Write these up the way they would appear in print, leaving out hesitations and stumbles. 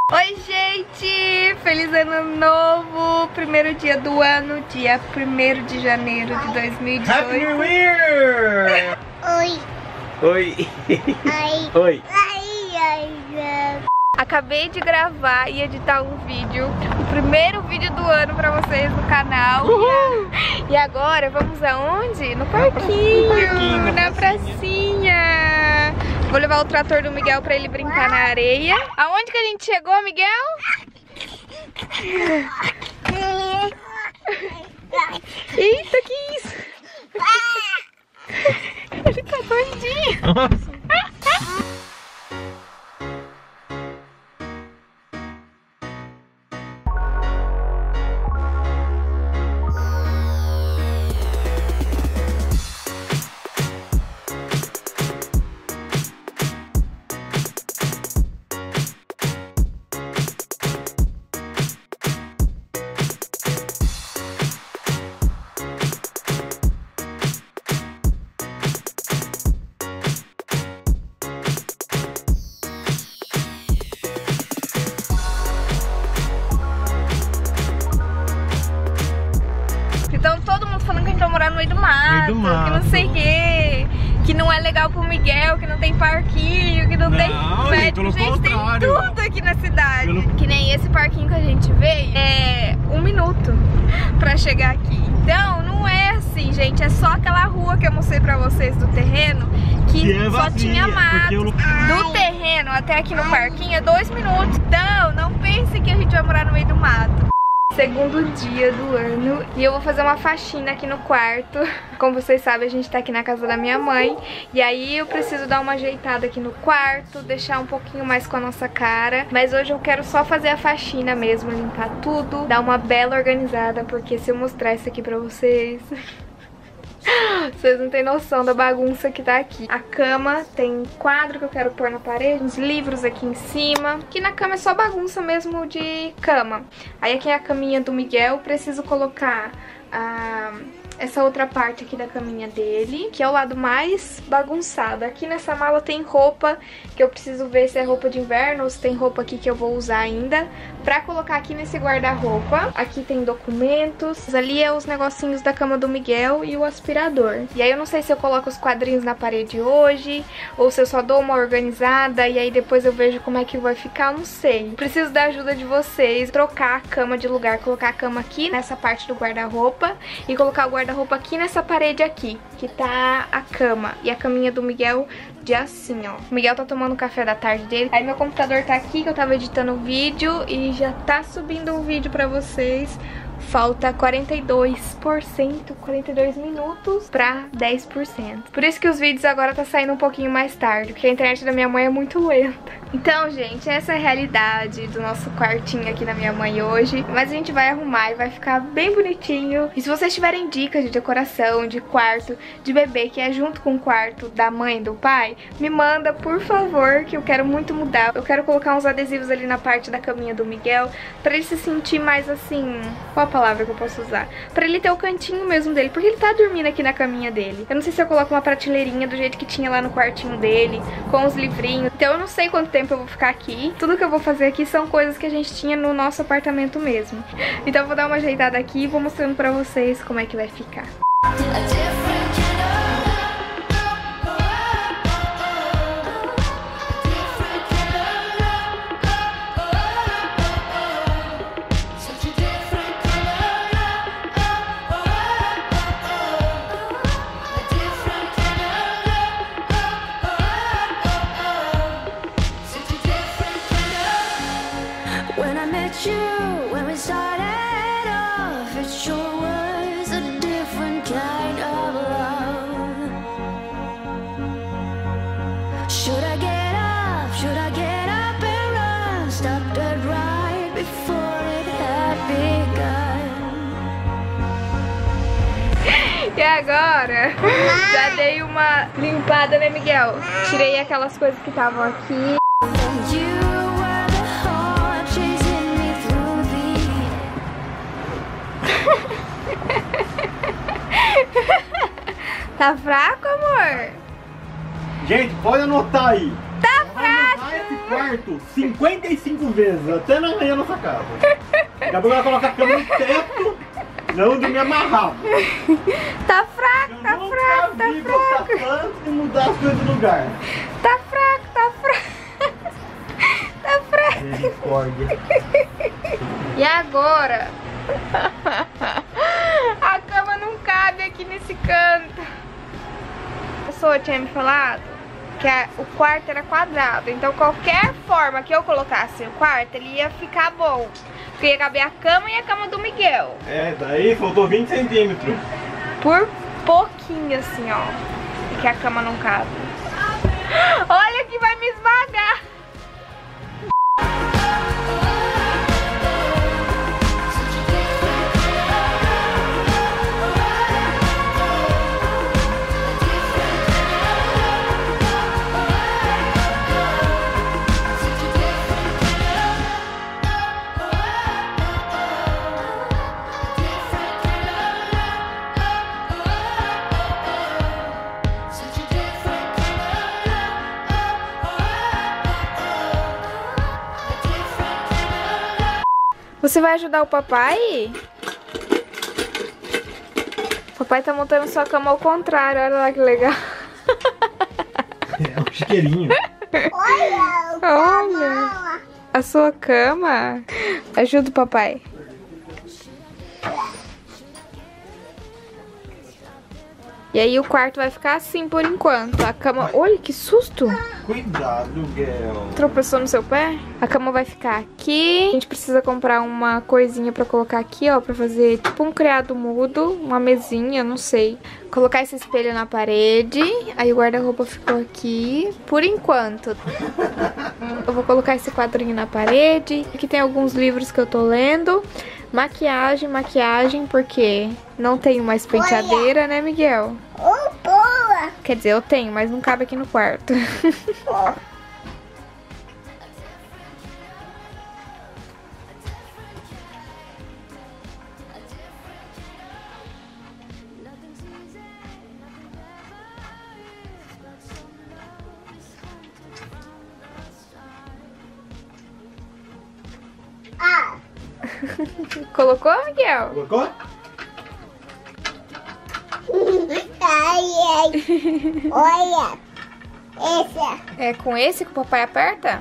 Oi, gente! Feliz ano novo! Primeiro dia do ano, dia 1º de janeiro de 2018. Happy New Year! Oi. Oi. Ai. Oi. Ai. Acabei de gravar e editar um vídeo, o primeiro vídeo do ano pra vocês no canal. E agora vamos aonde? No parquinho, na pracinha. Vou levar o trator do Miguel pra ele brincar na areia. Aonde que a gente chegou, Miguel? Eita, que isso? Ele tá doidinho. Então todo mundo falando que a gente vai morar no meio do mato, que não sei o que, que não é legal pro Miguel, que não tem parquinho, que não tem médico. Gente, tem tudo aqui na cidade. Que nem esse parquinho que a gente veio, é 1 minuto pra chegar aqui. Então não é assim, gente, é só aquela rua que eu mostrei pra vocês do terreno, que é só tinha mato. Do terreno até aqui no parquinho é 2 minutos. Então não pense que a gente vai morar no meio do mato. Segundo dia do ano e eu vou fazer uma faxina aqui no quarto. Como vocês sabem, a gente tá aqui na casa da minha mãe e aí eu preciso dar uma ajeitada aqui no quarto, deixar um pouquinho mais com a nossa cara. Mas hoje eu quero só fazer a faxina mesmo, limpar tudo, dar uma bela organizada, porque se eu mostrar isso aqui pra vocês... Vocês não têm noção da bagunça que tá aqui. A cama tem quadro que eu quero pôr na parede, uns livros aqui em cima. Aqui na cama é só bagunça mesmo de cama. Aí aqui é a caminha do Miguel, preciso colocar essa outra parte aqui da caminha dele, que é o lado mais bagunçado. Aqui nessa mala tem roupa, que eu preciso ver se é roupa de inverno ou se tem roupa aqui que eu vou usar ainda, pra colocar aqui nesse guarda-roupa. Aqui tem documentos, ali é os negocinhos da cama do Miguel e o aspirador. E aí eu não sei se eu coloco os quadrinhos na parede hoje, ou se eu só dou uma organizada e aí depois eu vejo como é que vai ficar, não sei. Preciso da ajuda de vocês, trocar a cama de lugar, colocar a cama aqui nessa parte do guarda-roupa e colocar o guarda-roupa aqui nessa parede aqui, que tá a cama. E a caminha do Miguel de assim, ó. O Miguel tá tomando o café da tarde dele. Aí meu computador tá aqui, que eu tava editando o vídeo e já tá subindo um vídeo pra vocês. Falta 42%, 42 minutos pra 10%. Por isso que os vídeos agora tá saindo um pouquinho mais tarde, porque a internet da minha mãe é muito lenta. Então, gente, essa é a realidade do nosso quartinho aqui da minha mãe hoje. Mas a gente vai arrumar e vai ficar bem bonitinho. E se vocês tiverem dicas de decoração, de quarto, de bebê, que é junto com o quarto da mãe e do pai, me manda, por favor, que eu quero muito mudar. Eu quero colocar uns adesivos ali na parte da caminha do Miguel, pra ele se sentir mais assim... Qual a palavra que eu posso usar? Pra ele ter o cantinho mesmo dele, porque ele tá dormindo aqui na caminha dele. Eu não sei se eu coloco uma prateleirinha do jeito que tinha lá no quartinho dele, com os livrinhos. Então eu não sei quanto tempo eu vou ficar aqui. Tudo que eu vou fazer aqui são coisas que a gente tinha no nosso apartamento mesmo. Então eu vou dar uma ajeitada aqui e vou mostrando pra vocês como é que vai ficar. When we started off, it sure was a different kind of love. Should I get up? Should I get up and run? Stop dead right before it had begun. E agora, já dei uma limpada, né, Miguel? Tirei aquelas coisas que estavam aqui. Tá fraco, amor? Gente, pode anotar aí. Tá fraco. quarto 55 vezes, até na manhã nossa casa. Daqui a pouco ela coloca a cama no teto, não de me amarrar. Tá fraco, tá fraco, tá fraco. Tanto e mudar as coisas do lugar. Tá fraco, tá fraco. Tá fraco. Misericórdia. E agora? A cama não cabe aqui nesse canto. A pessoa tinha me falado que o quarto era quadrado, então qualquer forma que eu colocasse o quarto, ele ia ficar bom. Porque ia caber a cama e a cama do Miguel. É, daí faltou 20 centímetros. Por pouquinho assim, ó. E que a cama não cabe. Olha que vai me esmagar. Você vai ajudar o papai? O papai tá montando sua cama ao contrário, olha lá que legal. É um chiqueirinho. Olha a sua cama. Ajuda o papai. E aí o quarto vai ficar assim por enquanto. A cama... Olha, que susto! Cuidado, Guel. Tropeçou no seu pé? A cama vai ficar aqui. A gente precisa comprar uma coisinha pra colocar aqui, ó. Pra fazer tipo um criado mudo. Uma mesinha, não sei. Colocar esse espelho na parede. Aí o guarda-roupa ficou aqui. Por enquanto. Eu vou colocar esse quadrinho na parede. Aqui tem alguns livros que eu tô lendo. Maquiagem, porque não tenho mais penteadeira, né, Miguel? Boa! Quer dizer, eu tenho, mas não cabe aqui no quarto. Colocou, Miguel? Colocou? Ai, olha, essa. É com esse que o papai aperta?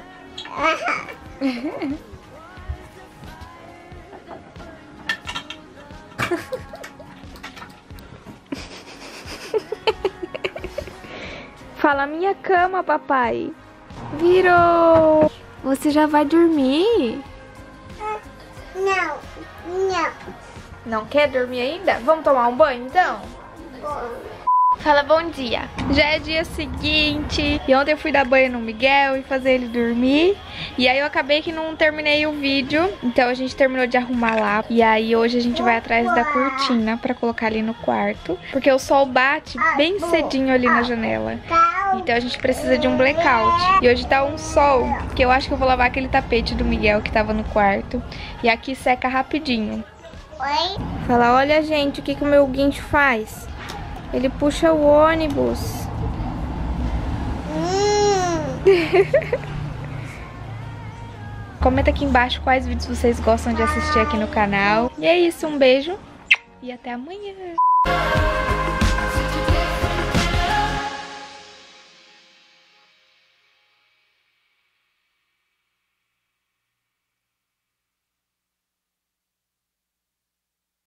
Fala minha cama, papai. Virou. Você já vai dormir? Não. Não quer dormir ainda? Vamos tomar um banho então? Fala bom dia. Já é dia seguinte e ontem eu fui dar banho no Miguel e fazer ele dormir. E aí eu acabei que não terminei o vídeo, então a gente terminou de arrumar lá. E aí hoje a gente vai atrás da cortina pra colocar ali no quarto, porque o sol bate bem cedinho ali na janela. Então a gente precisa de um blackout. E hoje tá um sol, que eu acho que eu vou lavar aquele tapete do Miguel que tava no quarto. E aqui seca rapidinho. Oi? Fala, olha gente, o que o meu guincho faz? Ele puxa o ônibus. Comenta aqui embaixo quais vídeos vocês gostam de assistir aqui no canal. E é isso, um beijo e até amanhã.